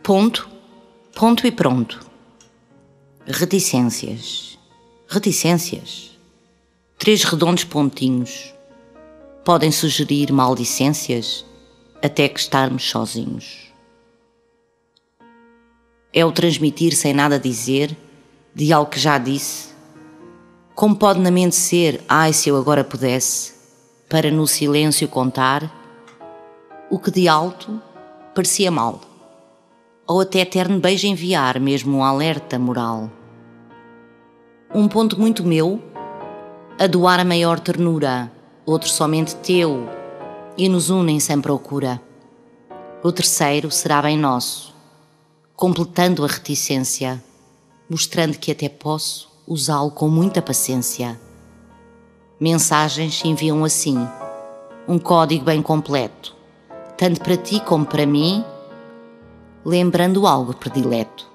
Ponto, ponto e pronto. Reticências, reticências. 3 redondos pontinhos. Podem sugerir maldicências até que estarmos sozinhos. É o transmitir sem nada dizer de algo que já disse. Como pode na mente ser, ai se eu agora pudesse, para no silêncio contar o que de alto parecia mal, ou até eterno beijo enviar, mesmo um alerta moral. Um ponto muito meu, a doar a maior ternura, outro somente teu, e nos unem sem procura. O terceiro será bem nosso, completando a reticência, mostrando que até posso usá-lo com muita paciência. Mensagens enviam assim, um código bem completo, tanto para ti como para mim, lembrando algo predileto.